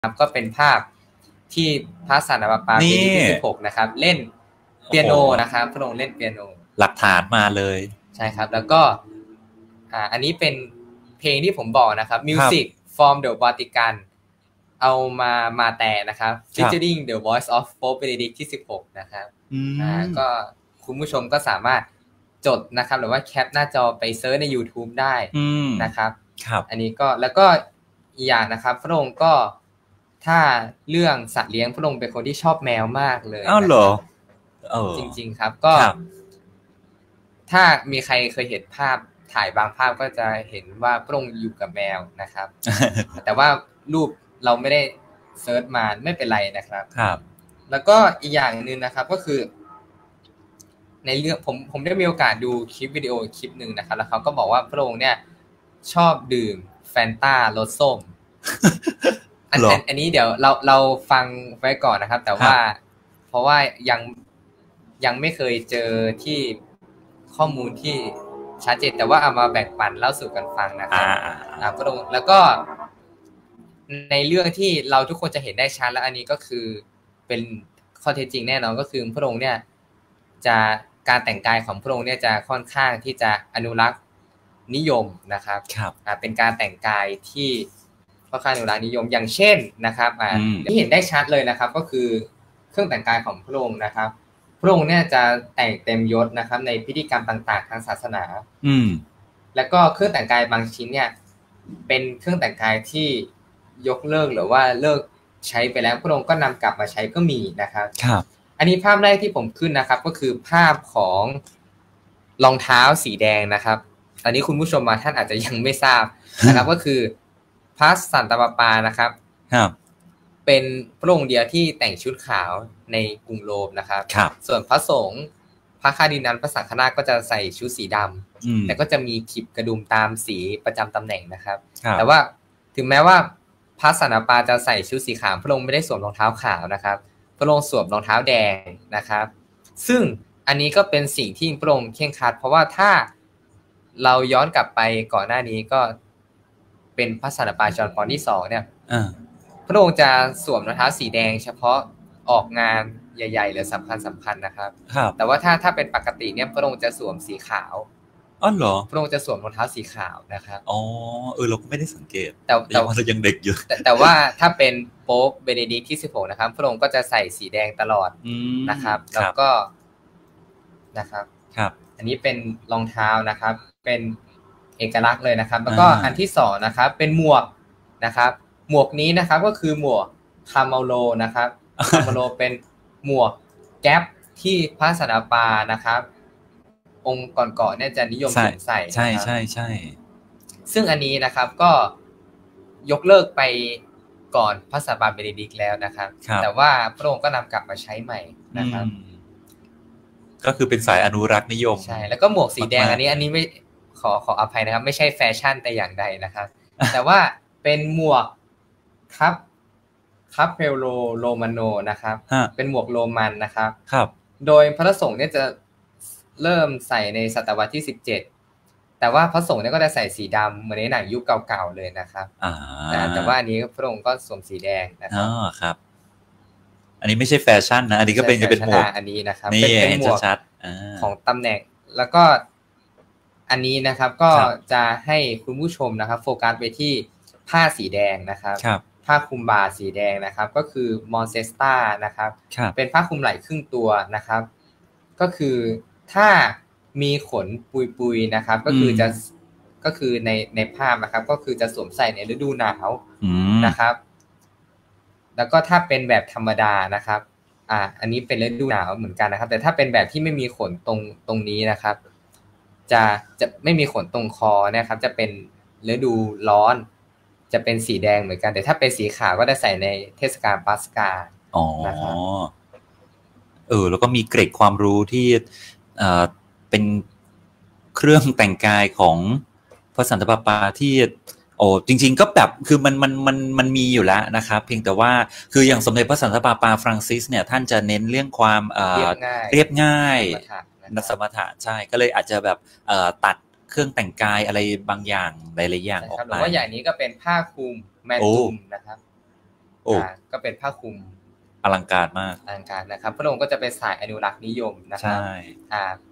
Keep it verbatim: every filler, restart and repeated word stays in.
ครับก็เป็นภาพที่พระสันตะปาปาปีที่สิบหกนะครับเล่นเปียโนนะครับพระองค์เล่นเปียโนหลักฐานมาเลยใช่ครับแล้วก็อ่าอันนี้เป็นเพลงที่ผมบอกนะครับ Music from the Vatican เอามามาแต่นะครับ featuring the voice of Pope Benedict ที่สิบหกนะครับอ่าก็คุณผู้ชมก็สามารถจดนะครับหรือว่าแคปหน้าจอไปเซิร์ชใน YouTube ได้นะครับอันนี้ก็แล้วก็อีกอย่างนะครับพระองค์ก็ถ้าเรื่องสัตว์เลี้ยงพระองค์เป็นคนที่ชอบแมวมากเลยอ้าวเหรอเออจริงๆครับก็ถ้ามีใครเคยเห็นภาพถ่ายบางภาพก็จะเห็นว่าพระองค์อยู่กับแมวนะครับ แต่ว่ารูปเราไม่ได้เซิร์ชมาไม่เป็นไรนะครับครับแล้วก็อีกอย่างนึงนะครับก็คือในเรื่องผมผมได้มีโอกาสดูคลิปวิดีโอคลิปนึงนะครับแล้วเขาก็บอกว่าพระองค์เนี่ยชอบดื่มแฟนต้ารสส้มอันอันนี้เดี๋ยวเราเราฟังไว้ก่อนนะครับแต่ว่าเพราะว่ายังยังไม่เคยเจอที่ข้อมูลที่ชัดเจนแต่ว่าเอามาแบ่งปันเล่าสู่กันฟังนะครับอ่าพระองค์แล้วก็ในเรื่องที่เราทุกคนจะเห็นได้ชัดแล้วอันนี้ก็คือเป็นข้อเท็จจริงแน่นอนก็คือพระองค์เนี่ยจะการแต่งกายของพระองค์เนี่ยจะค่อนข้างที่จะอนุรักษ์นิยมนะครับอ่าเป็นการแต่งกายที่ค่อนข้างอนุรักษ์นิยมอย่างเช่นนะครับอ่าที่เห็นได้ชัดเลยนะครับก็คือเครื่องแต่งกายของพระองค์นะครับพระองค์เนี่ยจะแต่งเต็มยศนะครับในพิธีกรรมต่างๆทางศาสนาอืมแล้วก็เครื่องแต่งกายบางชิ้นเนี่ยเป็นเครื่องแต่งกายที่ยกเลิกหรือว่าเลิกใช้ไปแล้วพระองค์ก็นำกลับมาใช้ก็มีนะครับครับอันนี้ภาพแรกที่ผมขึ้นนะครับก็คือภาพของรองเท้าสีแดงนะครับอันนี้คุณผู้ชมมาท่านอาจจะยังไม่ทราบนะครับ ก็คือพระสันตะปาปานะครับครับเป็นพระองค์เดียวที่แต่งชุดขาวในกรุงโรมนะครับส่วนพระสงฆ์พระคาร์ดินัลพระสังฆราชก็จะใส่ชุดสีดำแต่ก็จะมีขีดกระดุมตามสีประจำตำแหน่งนะครับแต่ว่าถึงแม้ว่าพระสันตะปาปาจะใส่ชุดสีขาวพระองค์ไม่ได้สวมรองเท้าขาวนะครับพระองค์สวมรองเท้าแดงนะครับซึ่งอันนี้ก็เป็นสิ่งที่พระองค์เคร่งครัดเพราะว่าถ้าเราย้อนกลับไปก่อนหน้านี้ก็เป็นพระสันตะปาจอห์นปอลที่สองเนี่ยพระองค์จะสวมรองเท้าสีแดงเฉพาะออกงานใหญ่ๆหรือสำคัญสำคัญนะครับแต่ว่าถ้าถ้าเป็นปกติเนี่ยพระองค์จะสวมสีขาวอ๋อเหรอพระองค์จะสวมรองเท้าสีขาวนะครับอ๋อเออเราก็ไม่ได้สังเกตแต่แต่ว่าเรายังเด็กอยู่แต่แต่ว่าถ้าเป็นโป๊ปเบเนดิกต์ที่สิบหกนะครับพระองค์ก็จะใส่สีแดงตลอดนะครับแล้วก็นะครับครับอันนี้เป็นรองเท้านะครับเป็นเอกลักษณ์เลยนะครับแล้วก็อันที่สองนะครับเป็นหมวกนะครับหมวกนี้นะครับก็คือหมวกคาร์เมโลนะครับคาร์เมโลเป็นหมวกแก๊ปที่พระสันตะปานะครับองค์ก่อนๆเนี่ยจะนิยมใส่ใช่ใช่ใช่ซึ่งอันนี้นะครับก็ยกเลิกไปก่อนพระสันตะปาเบเนดิกต์แล้วนะครับแต่ว่าพระองค์ก็นำกลับมาใช้ใหม่นะครับก็คือเป็นสายอนุรักษ์นิยมใช่แล้วก็หมวกสีแดงอันนี้อันนี้ไม่ขอขออภัยนะครับไม่ใช่แฟชั่นแต่อย่างใดนะครับ แต่ว่าเป็นหมวกครับคัพเพโลโรมานโนนะครับเป็นหมวกโรมันนะครับครับโดยพระสงฆ์เนี่ยจะเริ่มใส่ในศตวรรษที่สิบเจ็ดแต่ว่าพระสงฆ์เนี่ยก็จะใส่สีดำเหมือนในหนังยุคเก่าๆเลยนะครับอ่าแต่ว่าอันนี้พระองค์ก็สวมสีแดงนะครับอ๋อครับอันนี้ไม่ใช่แฟชั่นนะอันนี้ก็เป็นจะเป็นหมวกอันนี้นะครับเป็นหมวกของตำแหน่งแล้วก็อันนี้นะครับก็จะให้คุณผู้ชมนะครับโฟกัสไปที่ผ้าสีแดงนะครับผ้าคลุมบ่าสีแดงนะครับก็คือมอนเซสตานะครับเป็นผ้าคลุมไหล่ครึ่งตัวนะครับก็คือถ้ามีขนปุยๆนะครับก็คือจะก็คือในในภาพนะครับก็คือจะสวมใส่ในฤดูหนาวนะครับแล้วก็ถ้าเป็นแบบธรรมดานะครับอ่าอันนี้เป็นฤดูหนาวเหมือนกันนะครับแต่ถ้าเป็นแบบที่ไม่มีขนตรงตรงนี้นะครับจะจะไม่มีขนตรงคอนะครับจะเป็นฤดูร้อนจะเป็นสีแดงเหมือนกันแต่ถ้าเป็นสีขาวก็จะใส่ในเทศกาลปัสกาอ๋อนะครับเออแล้วก็มีเกร็ดความรู้ที่เอ่อเป็นเครื่องแต่งกายของพระสันตะปาปาที่โอ้จริงๆก็แบบคือมันมันมันมันมีอยู่แล้วนะครับเพียงแต่ว่าคืออย่างสมเด็จพระสันตะปาปาฟรังซิสเนี่ยท่านจะเน้นเรื่องความเอ่อเรียบง่ายนัสมถะใช่ก็เลยอาจจะแบบเอ่อตัดเครื่องแต่งกายอะไรบางอย่างหลายๆอย่างออกไปหรือว่าอย่างนี้ก็เป็นผ้าคลุมแมนตุมนะครับโอ้ก็เป็นผ้าคลุมอลังการมากอลังการนะครับพระองค์ก็จะเป็นสายอนุรักษ์นิยมนะครับใช่อ่า